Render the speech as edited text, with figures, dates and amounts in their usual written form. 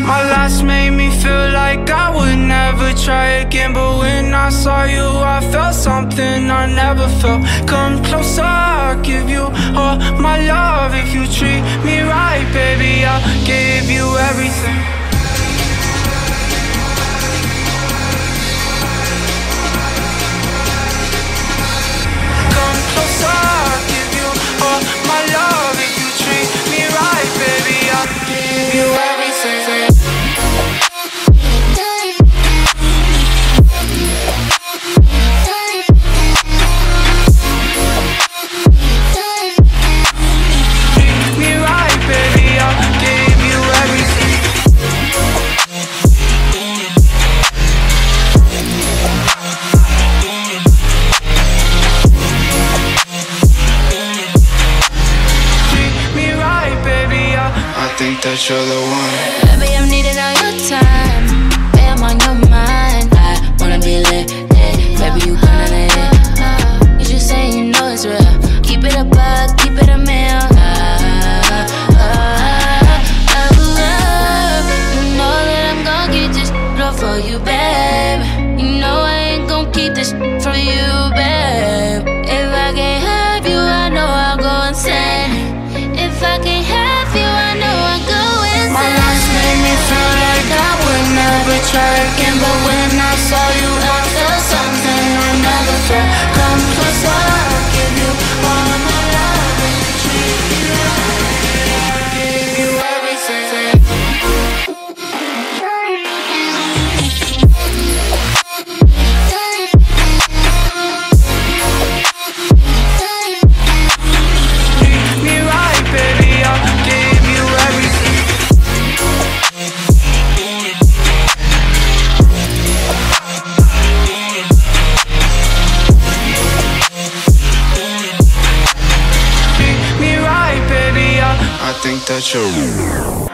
My last made me feel like I would never try again, but when I saw you, I felt something I never felt. Come closer, I'll give you all my love. If you treat me right, baby, I'll give you everything. Come closer, I'll give you all my love. If you treat me right, baby, I'll give you everything. That you're the one. Baby, I'm needing all your time. Baby, I'm on your mind. I wanna be lit, baby, you gonna lit. You just say you know it's real. Keep it a buck, keep it a meal. You know that I'm gon' get this love for you, babe. You know I ain't gon' keep this from you, babe. If I can't have you, I know I'll go insane. If I can't have you, I know I'll go insane. My last made me feel like I would never try again, but when I saw you, I felt something I never felt. Come closer, I'll give you all my love. If you treat me right, I'll give you everything. Treat me right, baby, I'll give you everything. Treat me right, baby, I think that you're